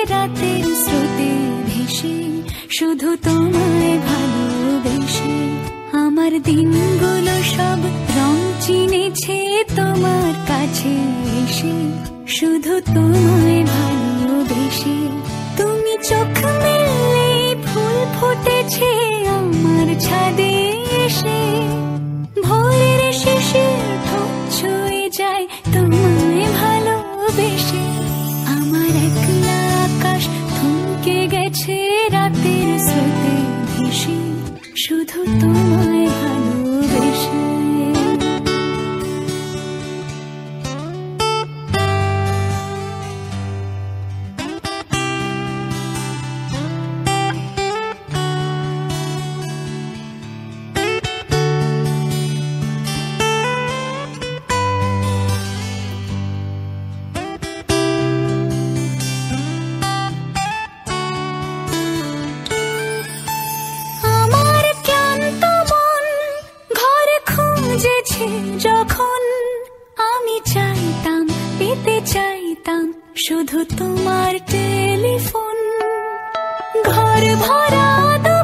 রাতের স্রোতে ভেসে শুধু তোমায় ভালোবেসে আমার দিনগুলো সব রং চিনেছে তোমার কাছে এসে শুধু তোমায় ভালোবেসে তুমি চোখ মেললে ফুল ফুটেছে আমার ছাদে এসে ভোরের শেষে ঠোঁট ছুঁয়ে যায় তোমায় ভালোবেসে আমার একলা আকাশ থমকে গেছে রাতের স্রোতে ভেসে শুধু তোমায় ভালোবেসে যখন আমি চাইতাম পেতে চাইতাম শুধু তোমার টেলিফোন ঘর ভরা